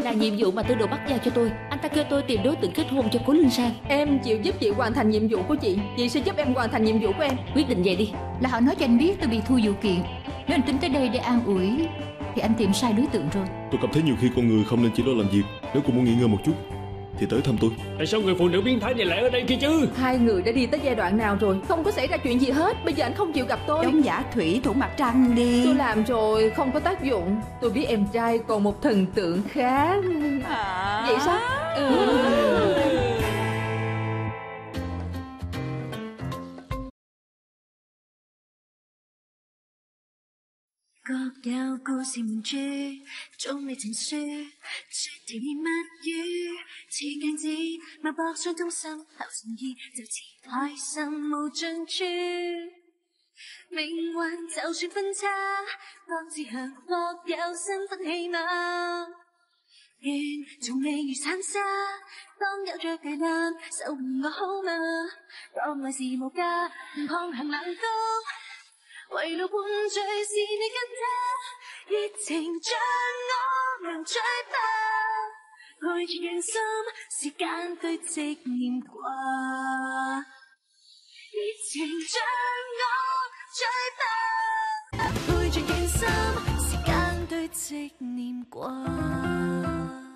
Là nhiệm vụ mà Tư Đồ Bắc giao cho tôi. Anh ta kêu tôi tìm đối tượng kết hôn cho Cố Linh Sang. Em chịu giúp chị hoàn thành nhiệm vụ của chị, chị sẽ giúp em hoàn thành nhiệm vụ của em. Quyết định vậy đi. Là họ nói cho anh biết tôi bị thua vụ kiện. Nếu anh tính tới đây để an ủi thì anh tìm sai đối tượng rồi. Tôi cảm thấy nhiều khi con người không nên chỉ lo làm việc. Nếu cô muốn nghỉ ngơi một chút thì tới thăm tôi. Tại sao người phụ nữ biến thái này lại ở đây kia chứ? Hai người đã đi tới giai đoạn nào rồi? Không có xảy ra chuyện gì hết. Bây giờ anh không chịu gặp tôi. Đóng giả thủy thủ mặt trăng đi. Tôi làm rồi, không có tác dụng. Tôi biết em trai còn một thần tượng khác. Vậy sao? 各有故事名著，總未情書，說甜言蜜語，似鏡子脈搏相通心頭誠意，就似愛心無盡處。命運就算分岔，當志向各有新分氣碼。願從未如殘沙，當有着芥藍，守護我好嗎？當愛是無價，唔抗衡冷冬。圍路伴隨是你跟他，熱情像我能追吧，陪住人心，時間堆積念掛。熱情像我追吧，陪住人心，時間堆積念掛。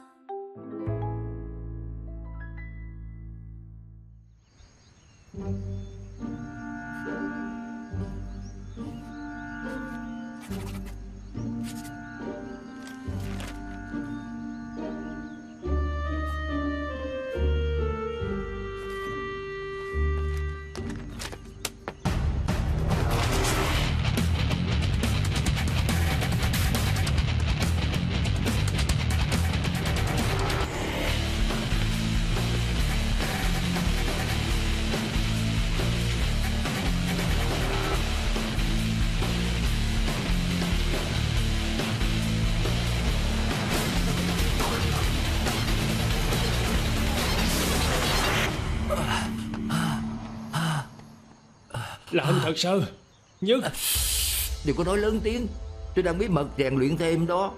Là anh thật sao? Nhất đừng có nói lớn tiếng. Tôi đang bí mật rèn luyện thêm đó.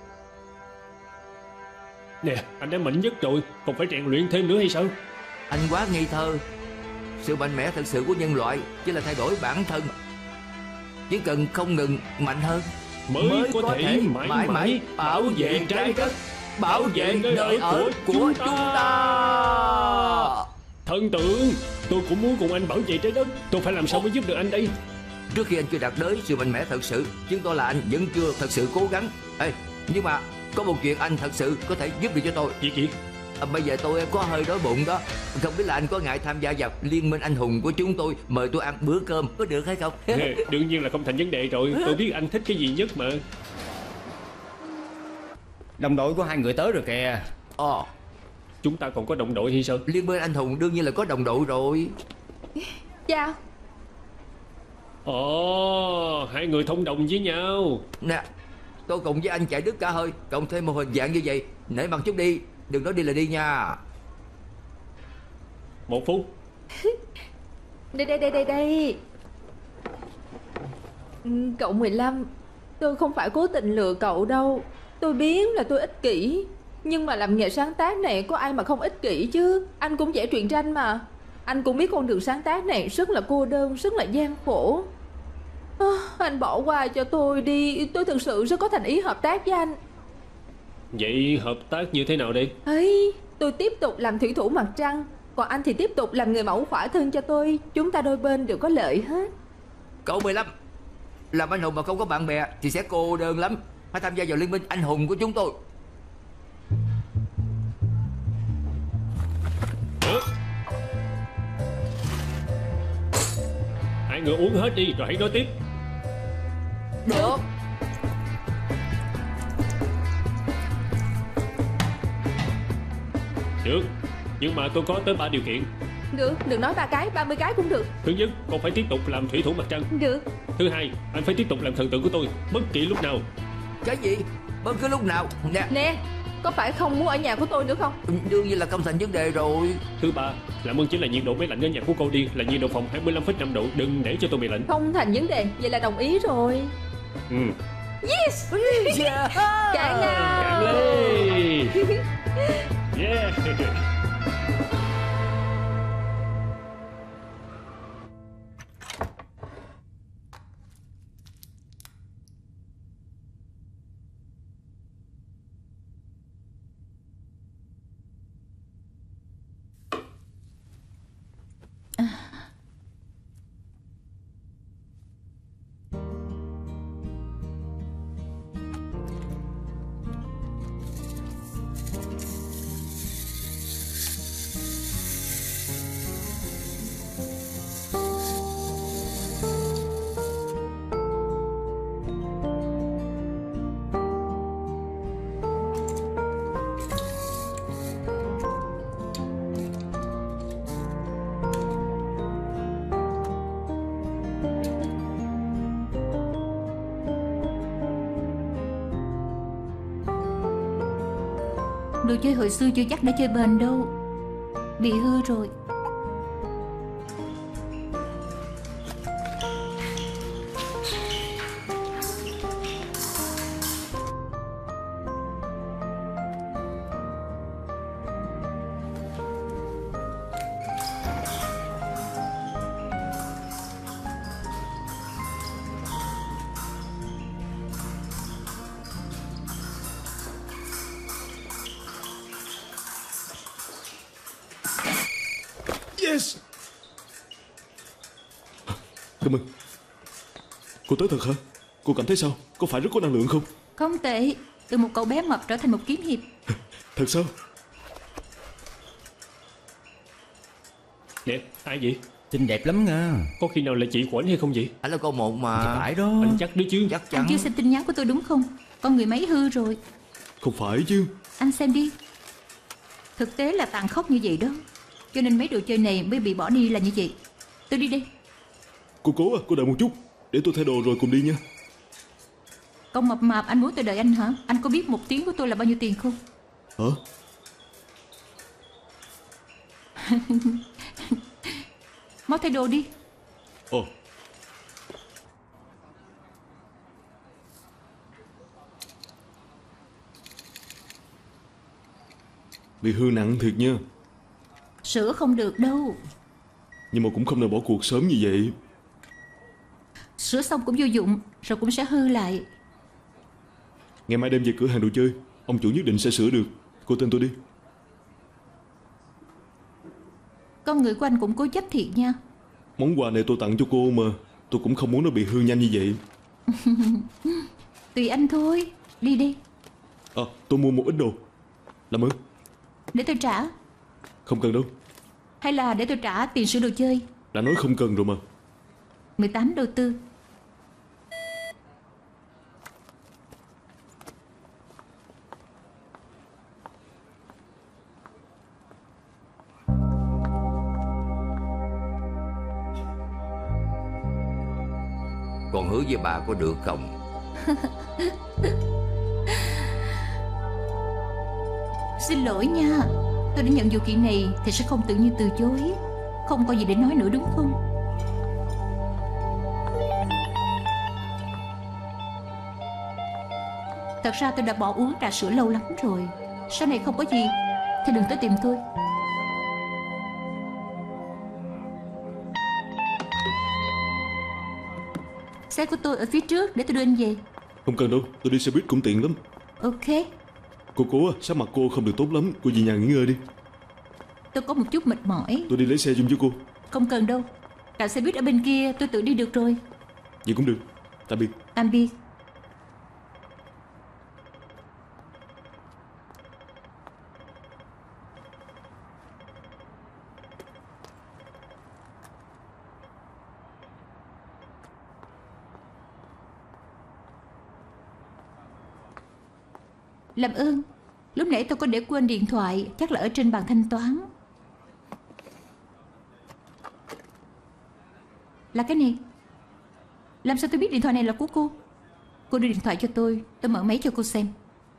Nè, anh đã mạnh nhất rồi, còn phải rèn luyện thêm nữa hay sao? Anh quá ngây thơ. Sự mạnh mẽ thật sự của nhân loại chỉ là thay đổi bản thân. Chỉ cần không ngừng mạnh hơn mới có thể mãi mãi bảo vệ trái đất, bảo vệ nơi ở của chúng ta. Thần tượng, tôi cũng muốn cùng anh bảo vệ trái đất. Tôi phải làm sao mới giúp được anh đây? Trước khi anh chưa đạt tới sự mạnh mẽ thật sự, chứng tỏ là anh vẫn chưa thật sự cố gắng. Nhưng mà có một chuyện anh thật sự có thể giúp được cho tôi. Gì? Bây giờ tôi có hơi đói bụng đó. Không biết là anh có ngại tham gia vào liên minh anh hùng của chúng tôi, mời tôi ăn bữa cơm có được hay không? Đương nhiên là không thành vấn đề rồi. Tôi biết anh thích cái gì nhất mà. Đồng đội của hai người tới rồi kìa. Chúng ta còn có đồng đội hay sao? Liên minh anh hùng đương nhiên là có đồng đội rồi. Chào. Hai người thông đồng với nhau. Nè, tôi cùng với anh chạy đứt cả hơi, cộng thêm một hình dạng như vậy. Nể mặt chút đi, đừng nói đi là đi nha. 1 phút. Đây. Cậu 15, tôi không phải cố tình lừa cậu đâu. Tôi biết là tôi ích kỷ, nhưng mà làm nghề sáng tác này có ai mà không ích kỷ chứ. Anh cũng vẽ truyện tranh mà. Anh cũng biết con đường sáng tác này rất là cô đơn, rất là gian khổ. Anh bỏ qua cho tôi đi. Tôi thực sự rất có thành ý hợp tác với anh. Vậy hợp tác như thế nào đây? Tôi tiếp tục làm thủy thủ mặt trăng, còn anh thì tiếp tục làm người mẫu khỏa thân cho tôi. Chúng ta đôi bên đều có lợi hết. Cậu 15, làm anh hùng mà không có bạn bè thì sẽ cô đơn lắm. Hãy tham gia vào liên minh anh hùng của chúng tôi. Hai người uống hết đi rồi hãy nói tiếp. Được. Được, nhưng mà tôi có tới 3 điều kiện. Được, đừng nói 3 cái, 30 cái cũng được. Thứ nhất, con phải tiếp tục làm thủy thủ mặt trăng. Được. Thứ hai, anh phải tiếp tục làm thần tượng của tôi bất kỳ lúc nào. Cái gì? Bất cứ lúc nào? Nè, có phải không muốn ở nhà của tôi nữa không? Đương nhiên là không thành vấn đề rồi. Thứ ba, làm ơn chính là nhiệt độ máy lạnh ở nhà của cô đi là nhiệt độ phòng 25,5 độ. Đừng để cho tôi bị lạnh. Không thành vấn đề, vậy là đồng ý rồi. Yes. Cạn nào. Cạn lên. Đồ chơi hồi xưa chưa chắc đã chơi bền đâu. Bị hư rồi. Yes. Cảm ơn. Cô tới thật hả? Cô cảm thấy sao? Có phải rất có năng lượng không? Không tệ. Từ một cậu bé mập trở thành một kiếm hiệp. Thật sao? Nè, ai vậy? Xinh đẹp lắm nha. Có khi nào là chị của anh hay không vậy? Anh là con một mà. Phải đó. Anh chắc đấy chứ? Chắc chắn. Anh chưa xem tin nhắn của tôi đúng không? Con người máy hư rồi. Không phải chứ. Anh xem đi. Thực tế là tàn khốc như vậy đó. Cho nên mấy đồ chơi này mới bị bỏ đi là như vậy. Tôi đi đây. Cô cố à, cô đợi một chút. Để tôi thay đồ rồi cùng đi nha. Con mập mạp, anh muốn tôi đợi anh hả? Anh có biết 1 tiếng của tôi là bao nhiêu tiền không? Hả? Mau thay đồ đi. Ồ. Bị hư nặng thiệt nha. Sửa không được đâu. Nhưng mà cũng không nên bỏ cuộc sớm như vậy. Sửa xong cũng vô dụng, rồi cũng sẽ hư lại. Ngày mai đem về cửa hàng đồ chơi, ông chủ nhất định sẽ sửa được. Cô tin tôi đi. Con người của anh cũng cố chấp thiệt nha. Món quà này tôi tặng cho cô mà. Tôi cũng không muốn nó bị hư nhanh như vậy. Tùy anh thôi. Đi đi. À, tôi mua một ít đồ. Làm ơn. Để tôi trả. Không cần đâu. Hay là để tôi trả tiền sửa đồ chơi? Đã nói không cần rồi mà. 18 đô tư. Còn hứa với bà có được không? Xin lỗi nha. Tôi đã nhận vụ kiện này thì sẽ không tự nhiên từ chối. Không có gì để nói nữa đúng không? Thật ra tôi đã bỏ uống trà sữa lâu lắm rồi. Sau này không có gì thì đừng tới tìm tôi. Xe của tôi ở phía trước, để tôi đưa anh về. Không cần đâu, tôi đi xe buýt cũng tiện lắm. Ok. Cô cố à, sắc mặt cô không được tốt lắm. Cô về nhà nghỉ ngơi đi. Tôi có một chút mệt mỏi. Tôi đi lấy xe chung với cô. Không cần đâu. Cả xe buýt ở bên kia tôi tự đi được rồi. Vậy cũng được. Tạm biệt. Tạm biệt. Làm ơn. Lúc nãy tôi có để quên điện thoại. Chắc là ở trên bàn thanh toán. Là cái này. Làm sao tôi biết điện thoại này là của cô? Cô đưa điện thoại cho tôi mở máy cho cô xem.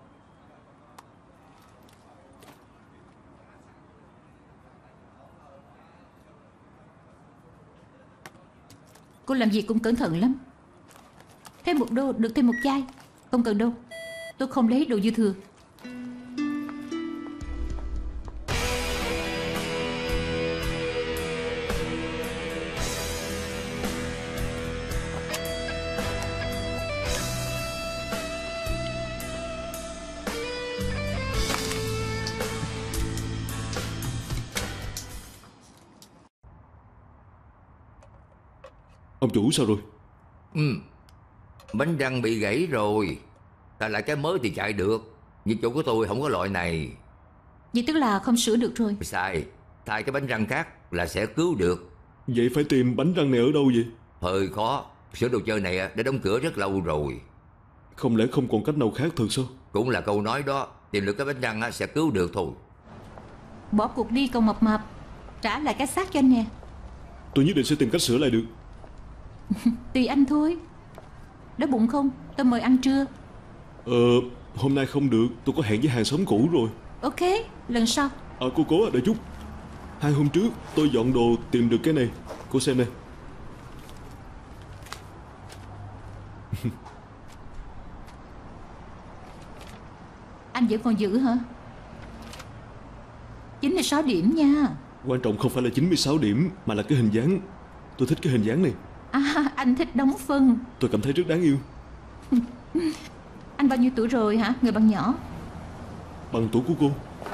Cô làm gì cũng cẩn thận lắm. Thêm 1 đô được thêm 1 chai. Không cần đâu. Tôi không lấy đồ dư thừa. Ông chủ sao rồi? Bánh răng bị gãy rồi. Ta lại cái mới thì chạy được. Nhưng chỗ của tôi không có loại này. Vậy tức là không sửa được rồi. Sai. Thay cái bánh răng khác là sẽ cứu được. Vậy phải tìm bánh răng này ở đâu vậy? Hơi khó. Sửa đồ chơi này đã đóng cửa rất lâu rồi. Không lẽ không còn cách nào khác thật sao? Cũng là câu nói đó. Tìm được cái bánh răng sẽ cứu được thôi. Bỏ cuộc đi cậu mập mạp. Trả lại cái xác cho anh nè. Tôi nhất định sẽ tìm cách sửa lại được. Tùy anh thôi. Đói bụng không? Tôi mời ăn trưa. Hôm nay không được. Tôi có hẹn với hàng xóm cũ rồi. Ok, lần sau. Cô cố đợi chút. 2 hôm trước tôi dọn đồ tìm được cái này. Cô xem nè. Anh vẫn còn giữ hả? 96 điểm nha. Quan trọng không phải là 96 điểm, mà là cái hình dáng. Tôi thích cái hình dáng này. Anh thích đóng phân. Tôi cảm thấy rất đáng yêu. Anh bao nhiêu tuổi rồi hả? Người bạn nhỏ. Bằng tuổi của cô.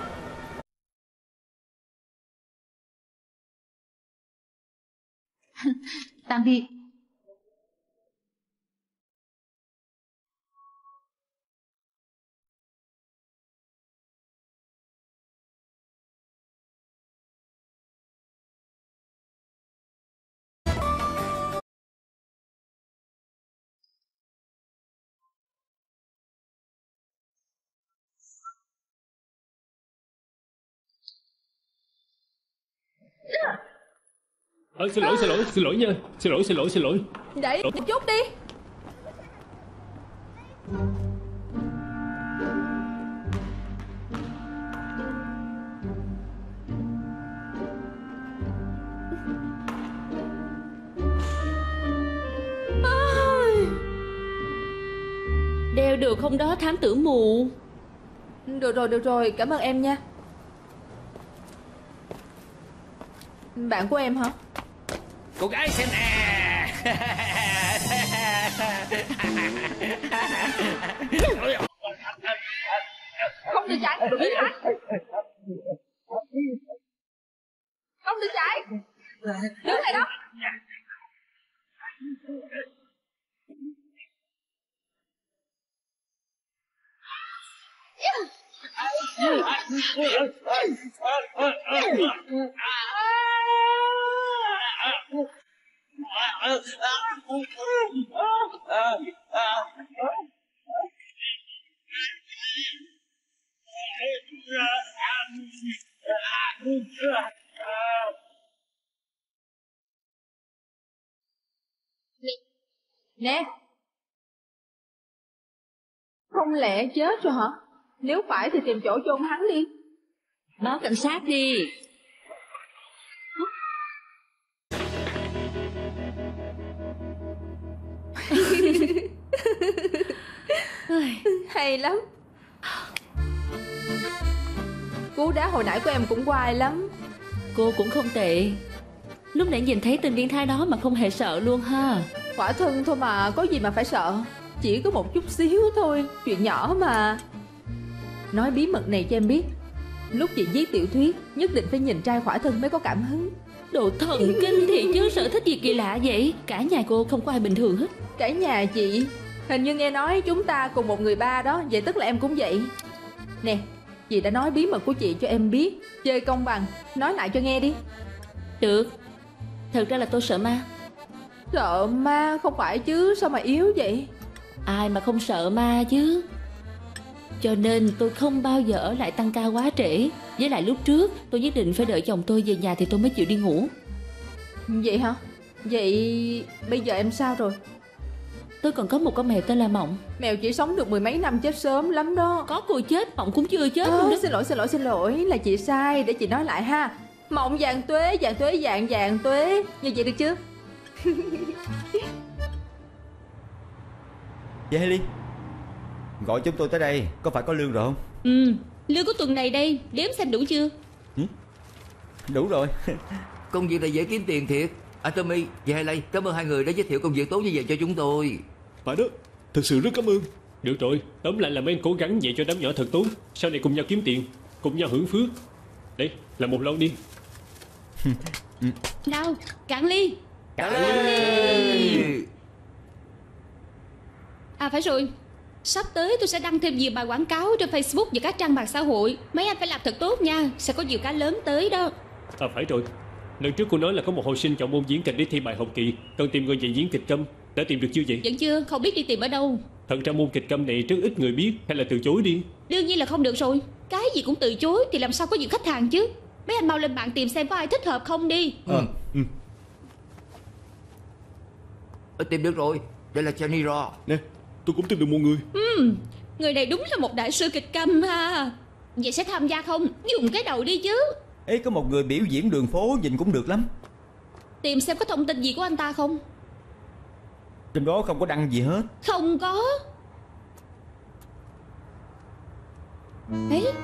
Tạm biệt. Xin lỗi nha. Xin lỗi. Để một chút đi. Đeo được không đó thám tử mù? Được rồi, cảm ơn em nha. Bạn của em hả? Cô gái xem nè. Không được chạy, đừng chạy. Không được chạy. Đứng lại đó. Nè, không lẽ chết rồi hả? Nếu phải thì tìm chỗ chôn hắn đi. Báo cảnh sát đi. Hay lắm. Cú đá hồi nãy của em cũng oai lắm. Cô cũng không tệ. Lúc nãy nhìn thấy tên biến thái đó mà không hề sợ luôn ha. Khỏa thân thôi mà, có gì mà phải sợ. Chỉ có một chút xíu thôi, chuyện nhỏ mà. Nói bí mật này cho em biết, lúc chị viết tiểu thuyết nhất định phải nhìn trai khỏa thân mới có cảm hứng. Đồ thần kinh thì chứ, sở thích gì kỳ lạ vậy? Cả nhà cô không có ai bình thường hết. Cả nhà chị? Hình như nghe nói chúng ta cùng một người ba đó. Vậy tức là em cũng vậy. Nè, chị đã nói bí mật của chị cho em biết. Chơi công bằng, nói lại cho nghe đi. Được. Thật ra là tôi sợ ma. Sợ ma không phải chứ, sao mà yếu vậy? Ai mà không sợ ma chứ. Cho nên tôi không bao giờ ở lại tăng ca quá trễ. Với lại lúc trước tôi nhất định phải đợi chồng tôi về nhà thì tôi mới chịu đi ngủ. Vậy hả? Vậy bây giờ em sao rồi? Tôi còn có một con mèo tên là Mộng. Mèo chỉ sống được 10 mấy năm, chết sớm lắm đó. Có cô chết, Mộng cũng chưa chết luôn đó. Xin lỗi, là chị sai, để chị nói lại ha. Mộng vàng tuế. Như vậy được chưa? Vậy Haley, gọi chúng tôi tới đây, có phải có lương rồi không? Lương của tuần này đây, đếm xem đủ chưa? Đủ rồi. Công việc này dễ kiếm tiền thiệt. Tommy và Haley, cảm ơn hai người đã giới thiệu công việc tốt như vậy cho chúng tôi. Phải đó, thật sự rất cảm ơn. Được rồi, tóm lại là mấy anh cố gắng dạy cho đám nhỏ thật tốt. Sau này cùng nhau kiếm tiền, cùng nhau hưởng phước. Đây, làm một lon đi. Nào, cạn ly. À phải rồi, sắp tới tôi sẽ đăng thêm nhiều bài quảng cáo trên Facebook và các trang mạng xã hội. Mấy anh phải làm thật tốt nha, sẽ có nhiều cá lớn tới đó. À phải rồi, lần trước cô nói là có một học sinh chọn môn diễn kịch để thi bài học kỳ, cần tìm người dạy diễn kịch câm. Đã tìm được chưa vậy? Vẫn chưa, không biết đi tìm ở đâu. Thật ra môn kịch câm này rất ít người biết, hay là từ chối đi? Đương nhiên là không được rồi. Cái gì cũng từ chối thì làm sao có nhiều khách hàng chứ. Mấy anh mau lên mạng tìm xem có ai thích hợp không đi. Tìm được rồi, đây là Johnny Raw. Nè, tôi cũng tìm được một người. Người này đúng là một đại sư kịch câm ha. Vậy sẽ tham gia không? Dùng cái đầu đi chứ. Ê, có một người biểu diễn đường phố nhìn cũng được lắm. Tìm xem có thông tin gì của anh ta không. Trên đó không có đăng gì hết. Không có. Ấy,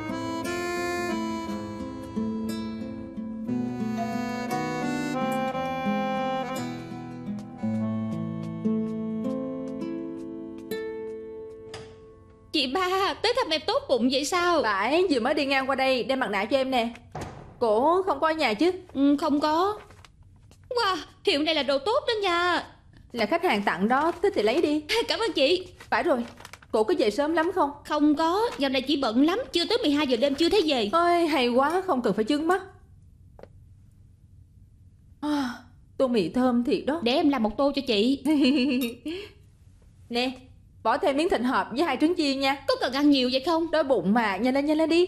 chị ba tới thăm em tốt bụng vậy sao? Phải, vừa mới đi ngang qua đây đem mặt nạ cho em nè. Cổ không có ở nhà chứ? Không có. Wow, hiệu này là đồ tốt đó nha. Là khách hàng tặng đó, thích thì lấy đi. Cảm ơn chị. Phải rồi, cổ có về sớm lắm không? Không có, dạo này chị bận lắm. Chưa tới 12 giờ đêm chưa thấy về. Ôi, hay quá, không cần phải chướng mắt. Tô mì thơm thiệt đó. Để em làm một tô cho chị. Nè, bỏ thêm miếng thịt hộp với 2 trứng chiên nha. Có cần ăn nhiều vậy không? Đói bụng mà, nhanh lên đi.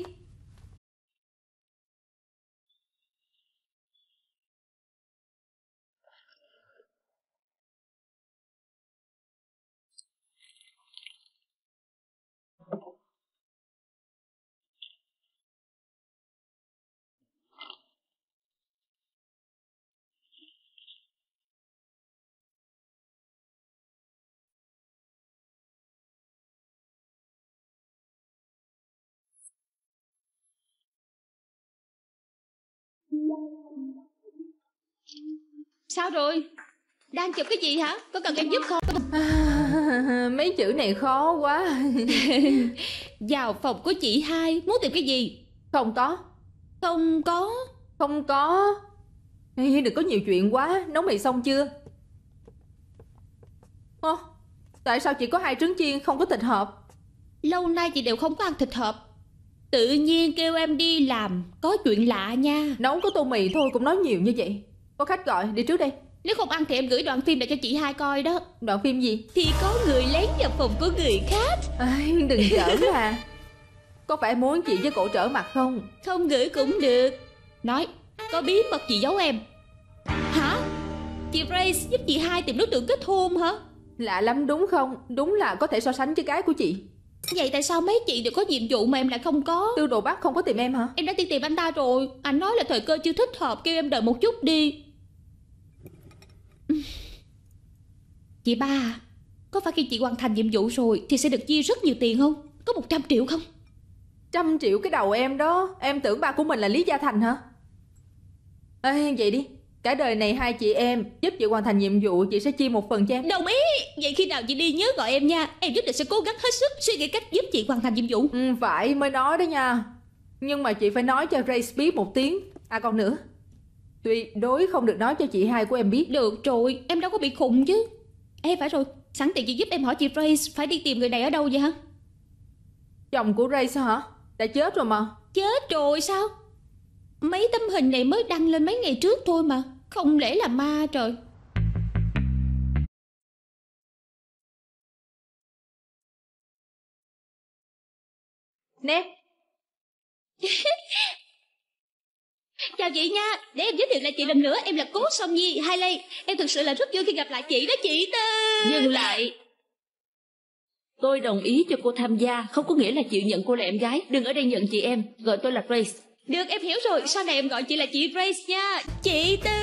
Sao rồi? Đang chụp cái gì hả? Có cần em giúp không? Mấy chữ này khó quá. Vào phòng của chị hai. Muốn tìm cái gì? Không có. Không có. Không có. Ê, đừng có nhiều chuyện quá. Nấu mì xong chưa? Tại sao chỉ có 2 trứng chiên không có thịt hộp? Lâu nay chị đều không có ăn thịt hộp. Tự nhiên kêu em đi làm. Có chuyện lạ nha. Nấu có tô mì thôi cũng nói nhiều như vậy. Có khách gọi, đi trước đây. Nếu không ăn thì em gửi đoạn phim lại cho chị hai coi đó. Đoạn phim gì? Thì có người lén vào phòng của người khác. Đừng giỡn à. Có phải muốn chị với cổ trở mặt không? Không gửi cũng được. Nói, có bí mật gì giấu em? Hả? Chị Grace giúp chị hai tìm đối tượng kết hôn hả? Lạ lắm đúng không? Đúng là có thể so sánh với cái của chị. Vậy tại sao mấy chị đều có nhiệm vụ mà em lại không có? Tư Đồ Bắc không có tìm em hả? Em đã đi tìm anh ta rồi. Anh nói là thời cơ chưa thích hợp, kêu em đợi một chút đi. Chị ba, có phải khi chị hoàn thành nhiệm vụ rồi thì sẽ được chia rất nhiều tiền không? Có 100 triệu không? 100 triệu cái đầu em đó. Em tưởng ba của mình là Lý Gia Thành hả? Vậy đi, cả đời này 2 chị em giúp chị hoàn thành nhiệm vụ, chị sẽ chia 1 phần cho em. Đồng ý. Vậy khi nào chị đi nhớ gọi em nha. Em nhất định sẽ cố gắng hết sức suy nghĩ cách giúp chị hoàn thành nhiệm vụ. Phải mới nói đó nha. Nhưng mà chị phải nói cho Grace biết 1 tiếng. À còn nữa, tuyệt đối không được nói cho chị hai của em biết. Được rồi, em đâu có bị khùng chứ. Ê phải rồi, sẵn tiện chị giúp em hỏi chị Grace phải đi tìm người này ở đâu vậy hả? Chồng của Grace hả? Đã chết rồi mà. Chết rồi sao? Mấy tấm hình này mới đăng lên mấy ngày trước thôi mà. Không lẽ là ma trời. Nè. Chào chị nha, để em giới thiệu lại chị lần nữa. Em là Cố Song Nhi, Hailey. Em thực sự là rất vui khi gặp lại chị đó chị Tư. Dừng lại. Tôi đồng ý cho cô tham gia, không có nghĩa là chịu nhận cô là em gái. Đừng ở đây nhận chị em, gọi tôi là Grace. Được, em hiểu rồi, sau này em gọi chị là chị Grace nha. Chị Tư.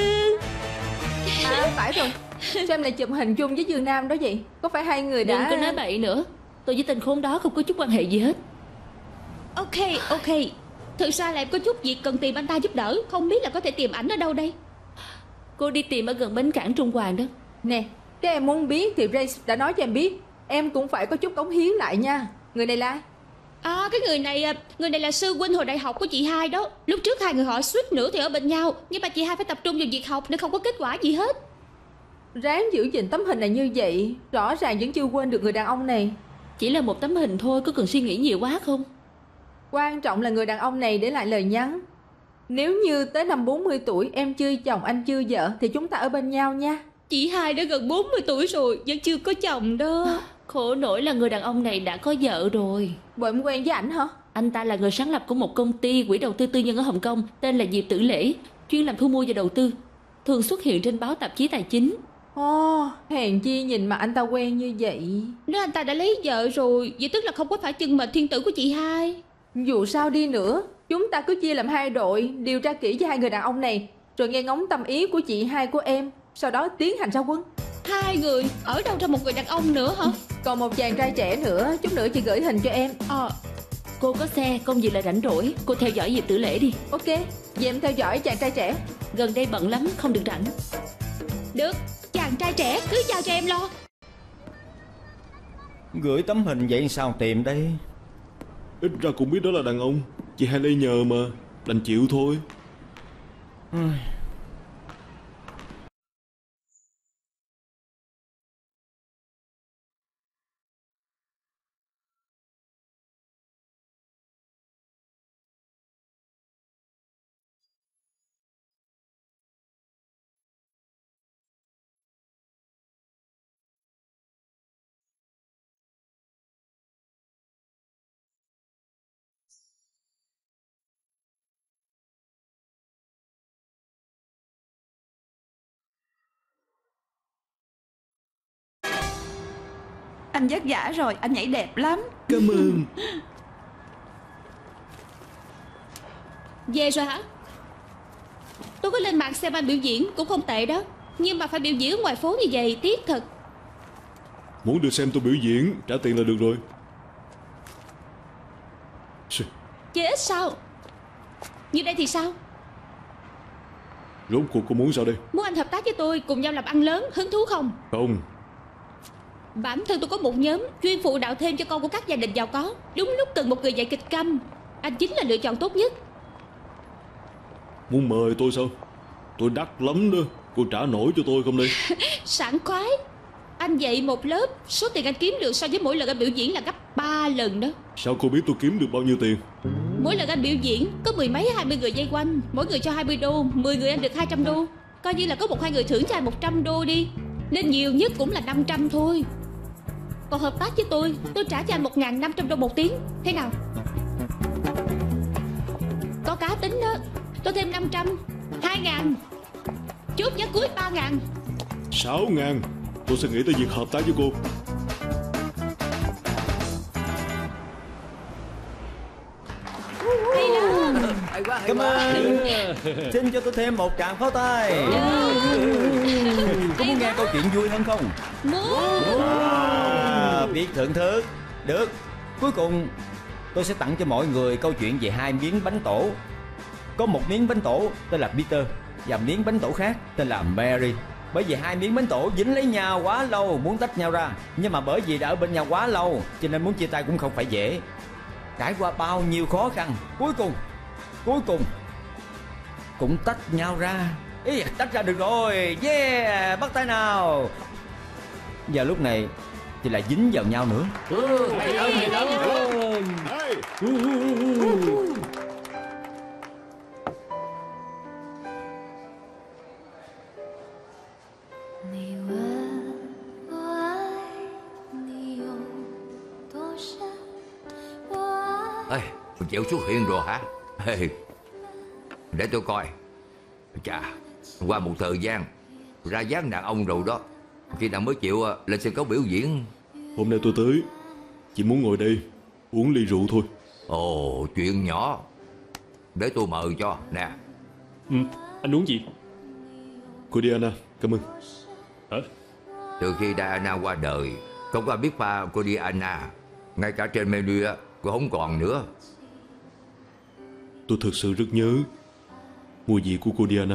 À phải rồi, sao em lại chụp hình chung với Dương Nam đó vậy? Có phải 2 người đã... Đừng có nói bậy nữa. Tôi với tên khốn đó không có chút quan hệ gì hết. Ok. Thực ra là em có chút việc cần tìm anh ta giúp đỡ. Không biết là có thể tìm ảnh ở đâu đây? Cô đi tìm ở gần bến cảng Trung Hoàng đó. Nè, cái em muốn biết thì Grace đã nói cho em biết. Em cũng phải có chút cống hiến lại nha. Người này là ai? À, cái người này là sư huynh hồi đại học của chị hai đó. Lúc trước 2 người họ suýt nữa thì ở bên nhau, nhưng mà chị hai phải tập trung vào việc học nên không có kết quả gì hết. Ráng giữ gìn tấm hình này như vậy. Rõ ràng vẫn chưa quên được người đàn ông này. Chỉ là một tấm hình thôi, có cần suy nghĩ nhiều quá không? Quan trọng là người đàn ông này để lại lời nhắn. Nếu như tới năm 40 tuổi em chưa chồng anh chưa vợ thì chúng ta ở bên nhau nha. Chị hai đã gần 40 tuổi rồi, vẫn chưa có chồng đó. Khổ nổi là người đàn ông này đã có vợ rồi. Bộ em quen với ảnh hả? Anh ta là người sáng lập của một công ty quỹ đầu tư tư nhân ở Hồng Kông, tên là Diệp Tử Lễ, chuyên làm thu mua và đầu tư, thường xuất hiện trên báo tạp chí tài chính. Hèn chi nhìn mà anh ta quen như vậy. Nếu anh ta đã lấy vợ rồi, vậy tức là không có phải chân mệnh thiên tử của chị hai. Dù sao đi nữa, chúng ta cứ chia làm 2 đội, điều tra kỹ với 2 người đàn ông này, rồi nghe ngóng tâm ý của chị hai của em, sau đó tiến hành ra quân. 2 người? Ở đâu ra một người đàn ông nữa hả? Còn một chàng trai trẻ nữa, chút nữa chị gửi hình cho em. Cô có xe, công việc là rảnh rỗi, cô theo dõi Diệp Tử Lễ đi. Ok, vậy em theo dõi chàng trai trẻ. Gần đây bận lắm, không được rảnh. Được, chàng trai trẻ cứ giao cho em lo. Gửi tấm hình vậy sao tìm đây? Ít ra cũng biết đó là đàn ông. Chị hai Lê nhờ mà, đành chịu thôi. Anh vất vả rồi, anh nhảy đẹp lắm. Cảm ơn. Về rồi hả? Tôi có lên mạng xem anh biểu diễn, cũng không tệ đó. Nhưng mà phải biểu diễn ở ngoài phố như vậy, tiếc thật. Muốn được xem tôi biểu diễn, trả tiền là được rồi. Chơi ít sao? Như đây thì sao? Rốt cuộc cô muốn sao đây? Muốn anh hợp tác với tôi, cùng nhau làm ăn lớn, hứng thú không? Không. Bản thân tôi có một nhóm chuyên phụ đạo thêm cho con của các gia đình giàu có. Đúng lúc cần một người dạy kịch câm, anh chính là lựa chọn tốt nhất. Muốn mời tôi sao? Tôi đắt lắm đó. Cô trả nổi cho tôi không đây? Sảng khoái. Anh dạy một lớp, số tiền anh kiếm được so với mỗi lần anh biểu diễn là gấp 3 lần đó. Sao cô biết tôi kiếm được bao nhiêu tiền? Mỗi lần anh biểu diễn có 10 mấy 20 người vây quanh, mỗi người cho 20 đô, 10 người anh được 200 đô. Coi như là có 1-2 người thưởng cho anh 100 đô đi, nên nhiều nhất cũng là 500 thôi. Còn hợp tác với tôi trả cho anh 1.500 đô một tiếng. Thế nào? Có cá tính đó. Tôi thêm 500, 2.000. Chốt giá cuối 3.000. 6.000. Tôi sẽ nghĩ tới việc hợp tác với cô. Hay đó. Cảm ơn. Xin cho tôi thêm một tràng pháo tay. Có muốn nghe câu chuyện vui hơn không? Muốn. Biết thưởng thức. Được. Cuối cùng tôi sẽ tặng cho mọi người câu chuyện về 2 miếng bánh tổ. Có một miếng bánh tổ tên là Peter và miếng bánh tổ khác tên là Mary. Bởi vì 2 miếng bánh tổ dính lấy nhau quá lâu, muốn tách nhau ra. Nhưng mà bởi vì đã ở bên nhau quá lâu, cho nên muốn chia tay cũng không phải dễ. Trải qua bao nhiêu khó khăn, cuối cùng cũng tách nhau ra. Ý, tách ra được rồi. Yeah, bắt tay nào. Và lúc này thì lại dính vào nhau nữa. Hay lắm. Ê, chịu xuất hiện rồi hả? Ê, để tôi coi. Chà, qua một thời gian ra dáng đàn ông rồi đó. Khi nào mới chịu lên sân khấu biểu diễn? Hôm nay tôi tới, chỉ muốn ngồi đây uống ly rượu thôi. Ồ, chuyện nhỏ. Để tôi mời cho, nè. Anh uống gì? Cô Diana, cảm ơn. Hả? Từ khi Diana qua đời, không có ai biết pha cô Diana. Ngay cả trên menu cô không còn nữa. Tôi thực sự rất nhớ mùi vị của cô Diana.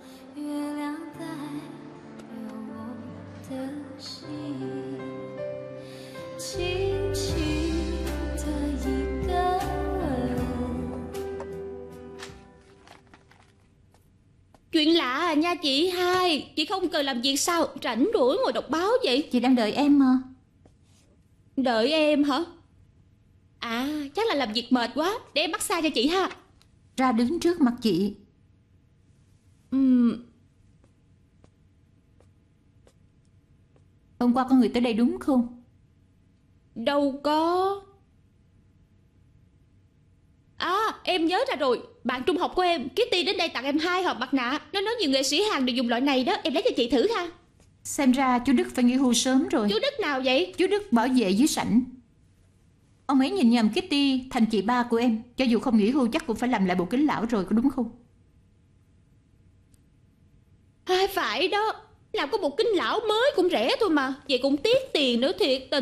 Chuyện lạ à nha chị hai. Chị không cần làm việc sao? Rảnh rỗi ngồi đọc báo vậy? Chị đang đợi em mà. Đợi em hả? À, chắc là làm việc mệt quá. Để em massage cho chị ha. Ra đứng trước mặt chị. Hôm qua có người tới đây đúng không? Đâu có. À, em nhớ ra rồi. Bạn trung học của em, Kitty đến đây tặng em 2 hộp mặt nạ. Nó nói nhiều nghệ sĩ Hàn đều dùng loại này đó. Em lấy cho chị thử ha. Xem ra chú Đức phải nghỉ hưu sớm rồi. Chú Đức nào vậy? Chú Đức bảo vệ dưới sảnh. Ông ấy nhìn nhầm Kitty thành chị ba của em. Cho dù không nghỉ hưu chắc cũng phải làm lại bộ kính lão rồi, có đúng không? Phải đó. Làm có một kính lão mới cũng rẻ thôi mà. Vậy cũng tiếc tiền nữa, thiệt tình.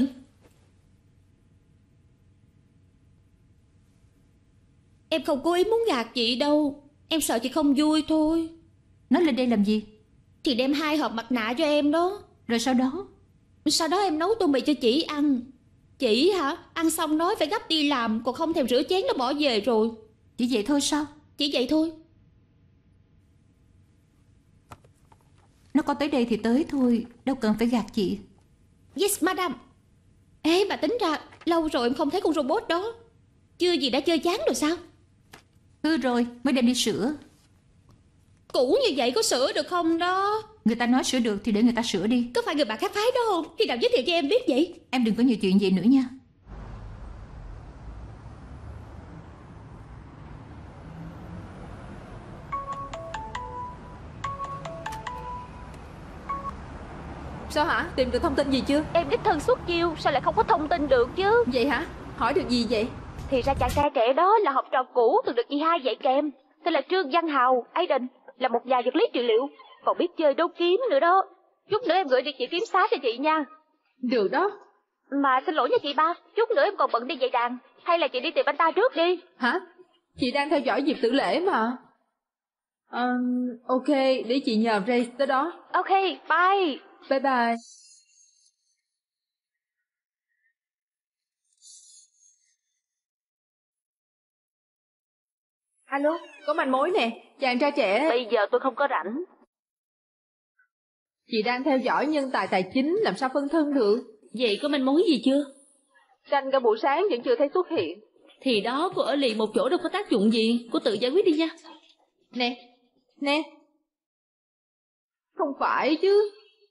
Em không cố ý muốn gạt chị đâu. Em sợ chị không vui thôi. Nó lên đây làm gì? Thì đem 2 hộp mặt nạ cho em đó. Rồi sau đó? Sau đó em nấu tô mì cho chị ăn. Chị hả? Ăn xong nói phải gấp đi làm, còn không thèm rửa chén nó bỏ về rồi. Chỉ vậy thôi sao? Chỉ vậy thôi. Nó có tới đây thì tới thôi, đâu cần phải gạt chị. Yes madam. Ê bà tính ra lâu rồi em không thấy con robot đó. Chưa gì đã chơi chán rồi sao? Hư rồi, mới đem đi sửa. Cũ như vậy có sửa được không đó? Người ta nói sửa được thì để người ta sửa đi. Có phải người bạn khác phái đó không? Khi nào giới thiệu cho em biết vậy? Em đừng có nhiều chuyện vậy nữa nha. Sao hả? Tìm được thông tin gì chưa? Em đích thân xuất chiêu, sao lại không có thông tin được chứ? Vậy hả? Hỏi được gì vậy? Thì ra chàng trai trẻ đó là học trò cũ từng được chị hai dạy kèm. Tên là Trương Văn Hào, Aiden, là một nhà vật lý trị liệu, còn biết chơi đấu kiếm nữa đó. Chút nữa em gửi địa chỉ kiếm xá cho chị nha. Được đó. Mà xin lỗi nha chị ba, chút nữa em còn bận đi dạy đàn. Hay là chị đi tìm anh ta trước đi. Hả? Chị đang theo dõi Diệp Tử Lễ mà. Ok, để chị nhờ Ray tới đó. Ok, bye. Bye bye. Alo, có manh mối nè, chàng trai trẻ. Bây giờ tôi không có rảnh. Chị đang theo dõi nhân tài tài chính, làm sao phân thân được. Vậy có manh mối gì chưa? Canh cả buổi sáng vẫn chưa thấy xuất hiện. Thì đó, cô ở lì một chỗ đâu có tác dụng gì. Cô tự giải quyết đi nha. Nè. Không phải chứ.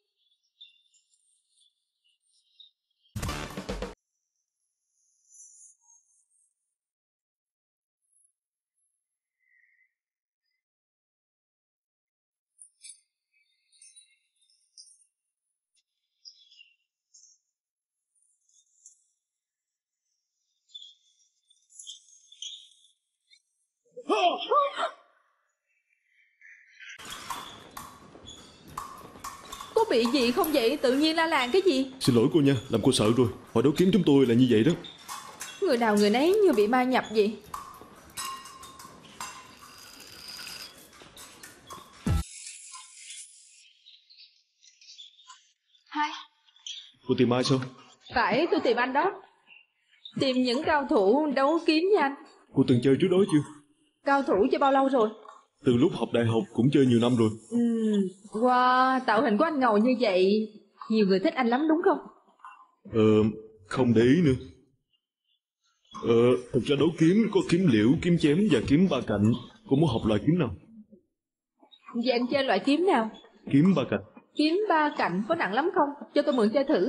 Có bị gì không vậy? Tự nhiên la làng cái gì? Xin lỗi cô nha, làm cô sợ rồi. Hội đấu kiếm chúng tôi là như vậy đó. Người nào người nấy như bị ma nhập vậy. Hai. Cô tìm ai sao? Phải, tôi tìm anh đó. Tìm những cao thủ đấu kiếm nha anh. Cô từng chơi trước đó chưa? Cao thủ chơi bao lâu rồi? Từ lúc học đại học cũng chơi nhiều năm rồi. Wow, tạo hình của anh ngầu như vậy. Nhiều người thích anh lắm đúng không? Không để ý nữa. Thực ra đấu kiếm có kiếm liễu, kiếm chém và kiếm ba cạnh. Cô muốn học loại kiếm nào? Vậy anh chơi loại kiếm nào? Kiếm ba cạnh. Kiếm ba cạnh có nặng lắm không? Cho tôi mượn chơi thử.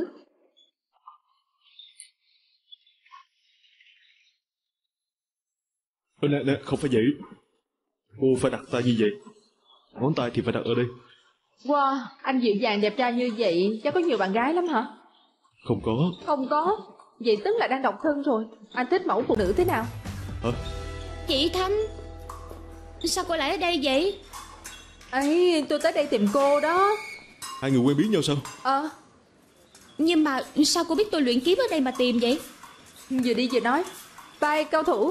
Nè, không phải vậy. Cô phải đặt tay như vậy. Ngón tay thì phải đặt ở đây. Wow, anh dịu dàng đẹp trai như vậy, chắc có nhiều bạn gái lắm hả? Không có. Không có. Vậy tức là đang độc thân rồi. Anh thích mẫu phụ nữ thế nào? Hả? Chị Thanh, sao cô lại ở đây vậy? Ấy, tôi tới đây tìm cô đó. Hai người quen biết nhau sao? Nhưng mà sao cô biết tôi luyện kiếm ở đây mà tìm vậy? Vừa đi vừa nói. Bye cao thủ.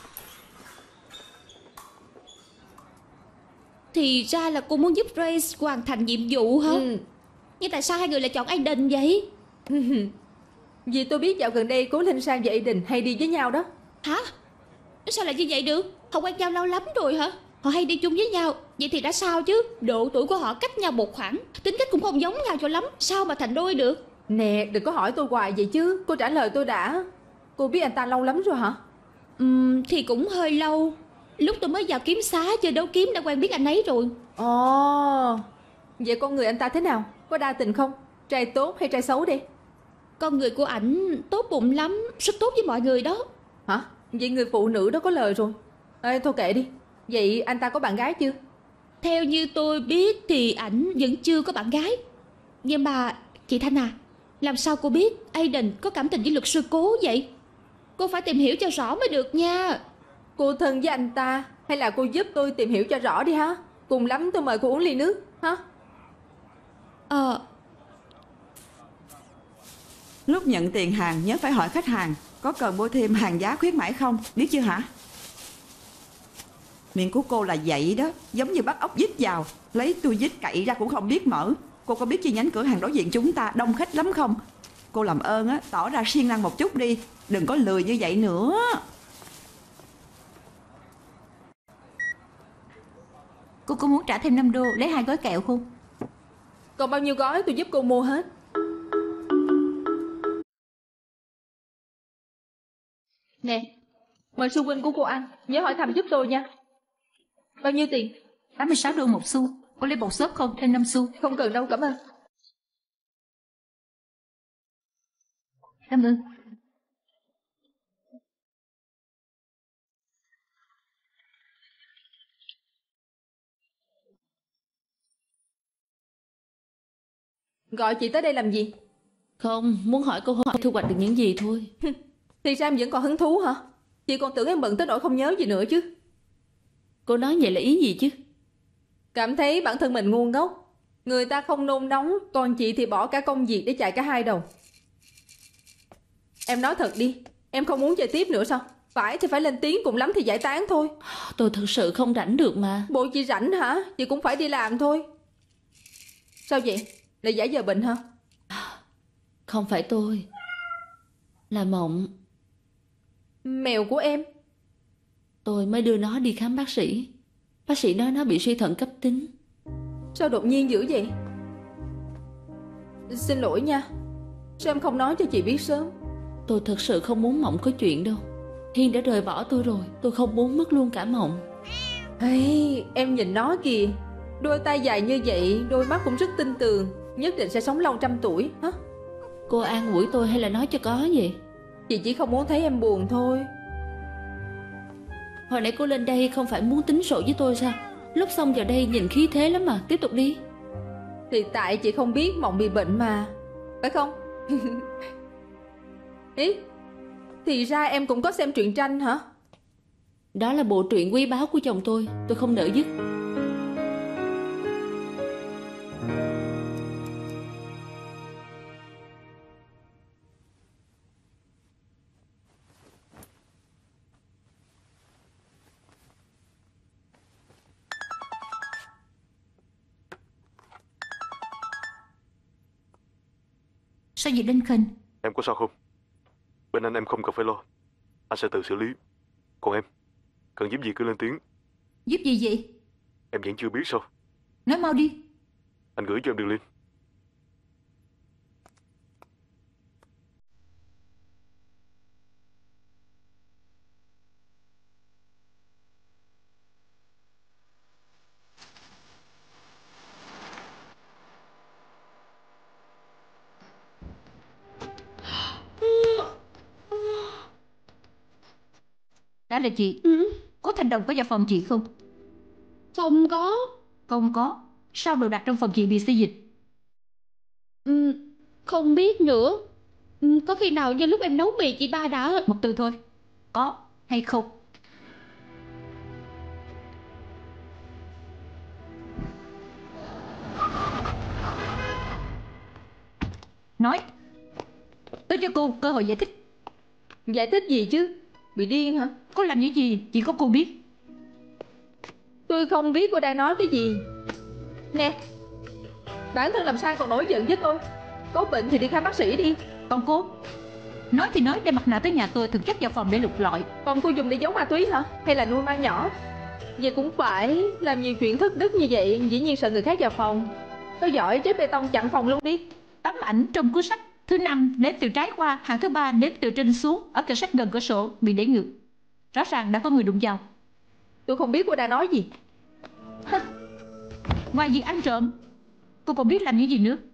Thì ra là cô muốn giúp Grace hoàn thành nhiệm vụ hả? Nhưng tại sao hai người lại chọn Aiden vậy? Vì tôi biết dạo gần đây Cố Linh Sang và Aiden hay đi với nhau đó. Hả? Sao lại như vậy được? Họ quen nhau lâu lắm rồi hả? Họ hay đi chung với nhau. Vậy thì đã sao chứ? Độ tuổi của họ cách nhau một khoảng, tính cách cũng không giống nhau cho lắm. Sao mà thành đôi được? Nè, đừng có hỏi tôi hoài vậy chứ. Cô trả lời tôi đã. Cô biết anh ta lâu lắm rồi hả? Thì cũng hơi lâu. Lúc tôi mới vào kiếm xá chơi đấu kiếm đã quen biết anh ấy rồi. Ồ, vậy con người anh ta thế nào? Có đa tình không? Trai tốt hay trai xấu đi? Con người của ảnh tốt bụng lắm, rất tốt với mọi người đó. Hả? Vậy người phụ nữ đó có lời rồi. Ê, thôi kệ đi. Vậy anh ta có bạn gái chưa? Theo như tôi biết thì ảnh vẫn chưa có bạn gái. Nhưng mà chị Thanh à, làm sao cô biết Aiden có cảm tình với luật sư Cố vậy? Cô phải tìm hiểu cho rõ mới được nha. Cô thân với anh ta, hay là cô giúp tôi tìm hiểu cho rõ đi ha. Cùng lắm tôi mời cô uống ly nước ha. Lúc nhận tiền hàng nhớ phải hỏi khách hàng có cần mua thêm hàng giá khuyến mãi không, biết chưa hả? Miệng của cô là vậy đó, giống như bắt ốc vít vào, lấy tua vít cậy ra cũng không biết mở. Cô có biết chi nhánh cửa hàng đối diện chúng ta đông khách lắm không? Cô làm ơn á, tỏ ra siêng năng một chút đi, đừng có lười như vậy nữa. Cô có muốn trả thêm 5 đô lấy 2 gói kẹo không? Còn bao nhiêu gói tôi giúp cô mua hết. Nè, mời sư huynh của cô ăn, nhớ hỏi thăm giúp tôi nha. Bao nhiêu tiền? 86 đô 1 xu. Cô lấy bột xốp không? Thêm 5 xu. Không cần đâu, cảm ơn. Cảm ơn. Gọi chị tới đây làm gì? Không, muốn hỏi cô hỏi thu hoạch được những gì thôi. Thì sao em vẫn còn hứng thú hả? Chị còn tưởng em bận tới nỗi không nhớ gì nữa chứ. Cô nói vậy là ý gì chứ? Cảm thấy bản thân mình ngu ngốc. Người ta không nôn nóng, còn chị thì bỏ cả công việc để chạy cả hai đầu. Em nói thật đi, em không muốn chơi tiếp nữa sao? Phải thì phải lên tiếng, cùng lắm thì giải tán thôi. Tôi thực sự không rảnh được mà. Bộ chị rảnh hả? Chị cũng phải đi làm thôi. Sao vậy? Lại giả vờ bệnh hả? Không phải tôi, là Mộng. Mèo của em. Tôi mới đưa nó đi khám bác sĩ. Bác sĩ nói nó bị suy thận cấp tính. Sao đột nhiên dữ vậy? Xin lỗi nha. Sao em không nói cho chị biết sớm? Tôi thật sự không muốn Mộng có chuyện đâu. Hiên đã rời bỏ tôi rồi, tôi không muốn mất luôn cả Mộng. Hey, em nhìn nó kìa. Đôi tay dài như vậy, đôi mắt cũng rất tinh tường, nhất định sẽ sống lâu trăm tuổi hả? Cô an ủi tôi hay là nói cho có vậy? Chị chỉ không muốn thấy em buồn thôi. Hồi nãy cô lên đây không phải muốn tính sổ với tôi sao? Lúc xong vào đây nhìn khí thế lắm mà. Tiếp tục đi. Thì tại chị không biết Mộng bị bệnh mà, phải không? Ý, thì ra em cũng có xem truyện tranh hả? Đó là bộ truyện quý báu của chồng tôi không nỡ dứt. Sao vậy Đinh Khanh? Em có sao không? Bên anh em không cần phải lo, anh sẽ tự xử lý. Còn em, cần giúp gì cứ lên tiếng. Giúp gì vậy? Em vẫn chưa biết sao? Nói mau đi. Anh gửi cho em đường link. Đó là chị. Có Thanh Đồng có vào phòng chị không? Không có. Không có. Sao đồ đặt trong phòng chị bị xê dịch? Không biết nữa. Có khi nào như lúc em nấu mì chị ba đã... Một từ thôi. Có hay không? Nói. Tôi cho cô cơ hội giải thích. Giải thích gì chứ? Bị điên hả? Cô làm những gì chỉ có cô biết. Tôi không biết cô đang nói cái gì. Nè, bản thân làm sao còn nổi giận với tôi. Có bệnh thì đi khám bác sĩ đi. Còn cô? Nói thì nói, đem mặt nạ tới nhà tôi thực chất vào phòng để lục lọi. Còn cô dùng để giấu ma túy hả? Hay là nuôi ma nhỏ? Vậy cũng phải. Làm nhiều chuyện thất đức như vậy, dĩ nhiên sợ người khác vào phòng. Có giỏi chế bê tông chặn phòng luôn đi. Tấm ảnh trong cuốn sách thứ 5 nếp từ trái qua, hàng thứ 3 nếp từ trên xuống, ở kệ sách gần cửa sổ bị để ngược. Rõ ràng đã có người đụng vào. Tôi không biết cô đang nói gì. Ngoài việc ăn trộm, cô còn biết làm những gì nữa?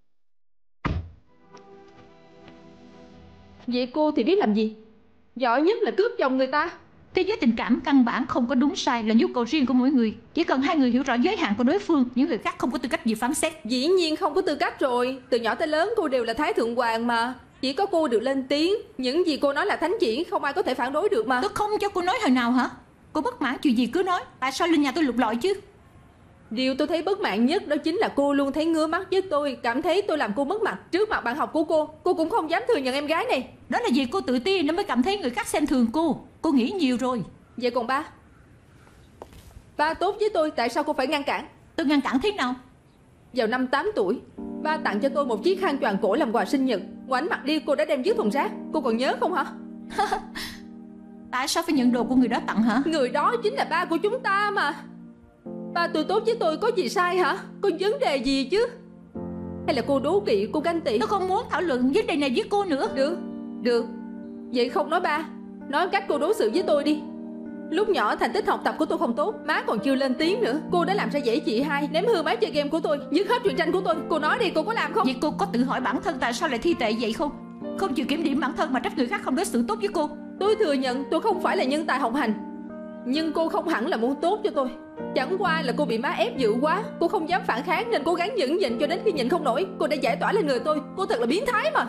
Vậy cô thì biết làm gì? Giỏi nhất là cướp chồng người ta. Thế giới tình cảm căn bản không có đúng sai, là nhu cầu riêng của mỗi người. Chỉ cần hai người hiểu rõ giới hạn của đối phương, những người khác không có tư cách gì phán xét. Dĩ nhiên không có tư cách rồi. Từ nhỏ tới lớn cô đều là Thái Thượng Hoàng mà. Chỉ có cô được lên tiếng. Những gì cô nói là thánh chỉ, không ai có thể phản đối được mà. Tôi không cho cô nói hồi nào hả? Cô bất mãn chuyện gì cứ nói. Tại sao lên nhà tôi lục lọi chứ? Điều tôi thấy bất mãn nhất đó chính là cô luôn thấy ngứa mắt với tôi, cảm thấy tôi làm cô mất mặt trước mặt bạn học của cô. Cô cũng không dám thừa nhận em gái này. Đó là vì cô tự ti nên mới cảm thấy người khác xem thường cô. Cô nghĩ nhiều rồi. Vậy còn ba? Ba tốt với tôi, tại sao cô phải ngăn cản? Tôi ngăn cản thế nào? Vào năm 8 tuổi, ba tặng cho tôi một chiếc khăn choàng cổ làm quà sinh nhật. Ngoảnh mặt đi cô đã đem vứt thùng rác. Cô còn nhớ không hả? Tại sao phải nhận đồ của người đó tặng hả? Người đó chính là ba của chúng ta mà. Ba tôi tốt với tôi có gì sai hả? Có vấn đề gì chứ? Hay là cô đố kỵ, cô ganh tị? Tôi không muốn thảo luận vấn đề này với cô nữa. Được. Vậy không nói ba, nói cách cô đối xử với tôi đi. Lúc nhỏ thành tích học tập của tôi không tốt, má còn chưa lên tiếng nữa. Cô đã làm ra dãy chị hai, ném hư máy chơi game của tôi, dứt hết truyện tranh của tôi. Cô nói đi, cô có làm không? Vậy cô có tự hỏi bản thân tại sao lại thi tệ vậy không? Không chịu kiểm điểm bản thân mà trách người khác không đối xử tốt với cô. Tôi thừa nhận tôi không phải là nhân tài học hành, nhưng cô không hẳn là muốn tốt cho tôi. Chẳng qua là cô bị má ép dữ quá, cô không dám phản kháng nên cố gắng nhẫn nhịn cho đến khi nhịn không nổi, cô đã giải tỏa lên người tôi. Cô thật là biến thái mà.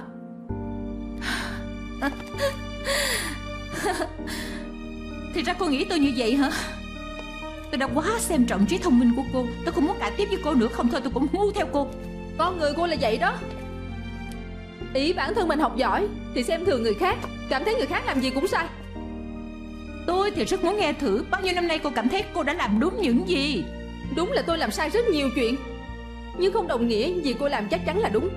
Thì ra cô nghĩ tôi như vậy hả? Tôi đã quá xem trọng trí thông minh của cô. Tôi không muốn cãi tiếp với cô nữa. Không thôi tôi cũng ngu theo cô. Con người cô là vậy đó. Ý bản thân mình học giỏi thì xem thường người khác, cảm thấy người khác làm gì cũng sai. Tôi thì rất muốn nghe thử bao nhiêu năm nay cô cảm thấy cô đã làm đúng những gì. Đúng là tôi làm sai rất nhiều chuyện, nhưng không đồng nghĩa gì cô làm chắc chắn là đúng.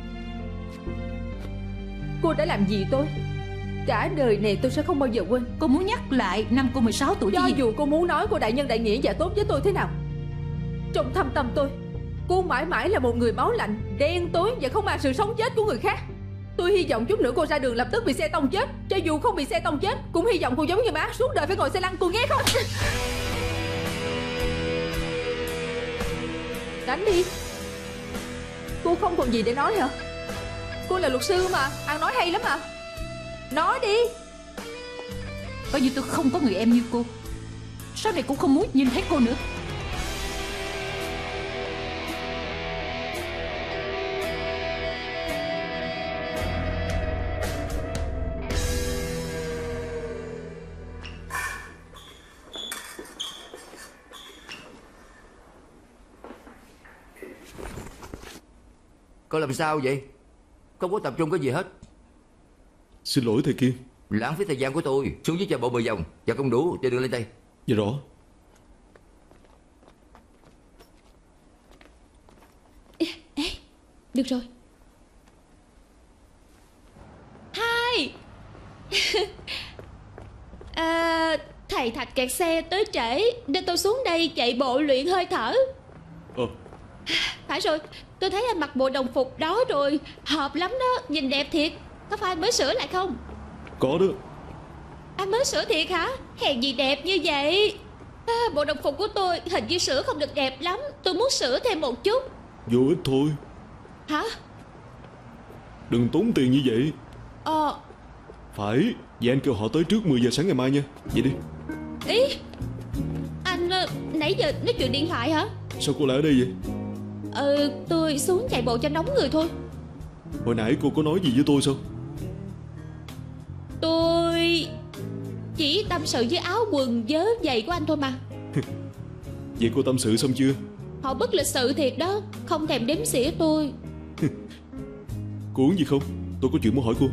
Cô đã làm gì tôi, cả đời này tôi sẽ không bao giờ quên. Cô muốn nhắc lại năm cô 16 tuổi Cho gì? dù cô muốn nói cô đại nhân đại nghĩa và tốt với tôi thế nào, trong thâm tâm tôi, cô mãi mãi là một người máu lạnh, đen tối và không màng sự sống chết của người khác. Tôi hy vọng chút nữa cô ra đường lập tức bị xe tông chết. Cho dù không bị xe tông chết, cũng hy vọng cô giống như má, suốt đời phải ngồi xe lăn, cô nghe không? Đánh đi. Cô không còn gì để nói hả? Cô là luật sư mà, ăn nói hay lắm mà. Nói đi. Coi như tôi không có người em như cô, sau này cũng không muốn nhìn thấy cô nữa. Cô làm sao vậy? Không có tập trung cái gì hết. Xin lỗi thầy Kiên. Lãng phí thời gian của tôi. Xuống dưới cho bộ 10 vòng và không đủ cho đường lên đây. Dạ rõ. Được rồi. Hai. Thầy Thạch kẹt xe tới trễ nên tôi xuống đây chạy bộ luyện hơi thở. Phải rồi, tôi thấy anh mặc bộ đồng phục đó rồi, hợp lắm đó, nhìn đẹp thiệt. Có phải anh mới sửa lại không? Có đó. Anh mới sửa thiệt hả? Hèn gì đẹp như vậy. Bộ đồng phục của tôi hình như sửa không được đẹp lắm, tôi muốn sửa thêm một chút. Vô ích thôi. Hả? Đừng tốn tiền như vậy. Phải, vậy anh kêu họ tới trước 10 giờ sáng ngày mai nha. Vậy đi. Ý, anh nãy giờ nói chuyện điện thoại hả? Sao cô lại ở đây vậy? Tôi xuống chạy bộ cho nóng người thôi. Hồi nãy cô có nói gì với tôi sao? Tôi chỉ tâm sự với áo quần vớ giày của anh thôi mà. Vậy cô tâm sự xong chưa? Họ bất lịch sự thiệt đó, không thèm đếm xỉa tôi. Cô uống gì không? Tôi có chuyện muốn hỏi cô.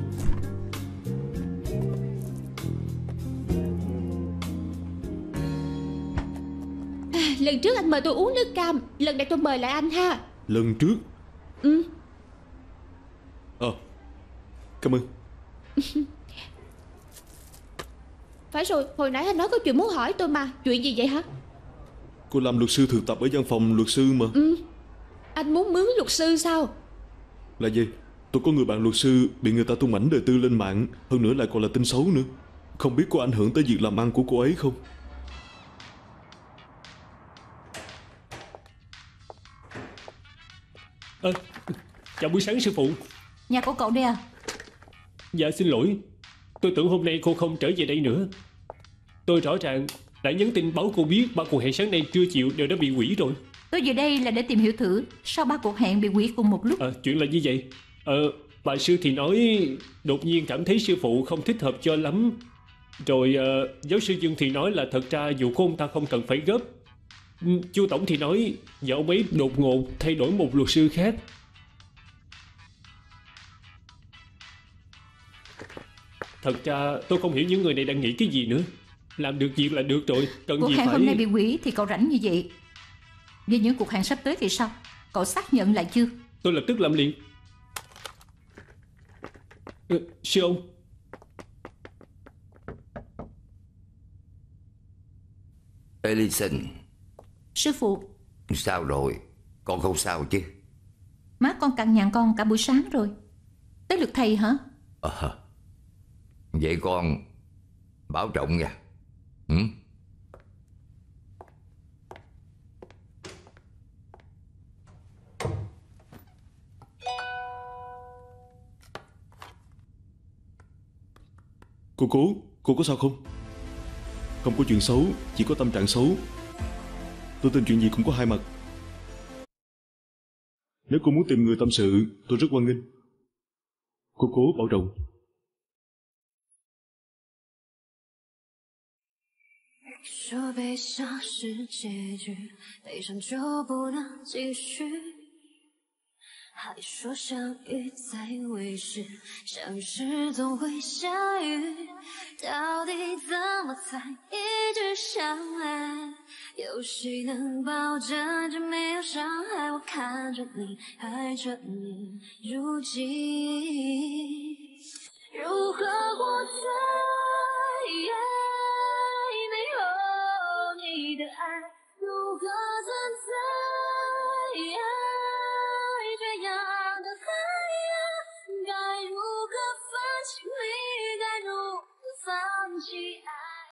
Lần trước anh mời tôi uống nước cam, lần này tôi mời lại anh ha. Lần trước? Cảm ơn. Phải rồi, hồi nãy anh nói có chuyện muốn hỏi tôi mà. Chuyện gì vậy hả? Cô làm luật sư thực tập ở văn phòng luật sư mà. Anh muốn mướn luật sư sao? Là gì? Tôi có người bạn luật sư bị người ta tung ảnh đời tư lên mạng, hơn nữa lại còn là tin xấu nữa. Không biết có ảnh hưởng tới việc làm ăn của cô ấy không? Chào buổi sáng sư phụ. Nhà của cậu đây à? Dạ xin lỗi, tôi tưởng hôm nay cô không trở về đây nữa. Tôi rõ ràng đã nhắn tin báo cô biết 3 cuộc hẹn sáng nay trưa chiều đều đã bị hủy rồi. Tôi về đây là để tìm hiểu thử sao 3 cuộc hẹn bị hủy cùng một lúc. Chuyện là như vậy. Bà sư thì nói đột nhiên cảm thấy sư phụ không thích hợp cho lắm. Rồi giáo sư Dương thì nói là thật ra vụ của ông ta không cần phải gấp. Chu tổng thì nói vợ ông ấy đột ngột thay đổi một luật sư khác. Thật ra tôi không hiểu những người này đang nghĩ cái gì nữa. Làm được việc là được rồi, cần Cuộc gì hẹn phải... hôm nay bị hủy thì cậu rảnh như vậy. Về những cuộc hẹn sắp tới thì sao? Cậu xác nhận lại chưa? Tôi lập tức làm liền. Sư ông. Ellison. Sư phụ. Sao rồi? Con không sao chứ? Má con cằn nhằn con cả buổi sáng rồi. Tới lượt thầy hả? Vậy con bảo trọng nha. Cô có sao không? Không có chuyện xấu, chỉ có tâm trạng xấu. Tôi tin chuyện gì cũng có hai mặt. Nếu cô muốn tìm người tâm sự, tôi rất hoan nghênh. Cô bảo trọng. 说悲伤是结局，悲伤就不能继续。还说相遇在未时，相遇时总会下雨。到底怎么才一直相爱？有谁能保证这没有伤害？我看着你，爱着你，如今如何过醉？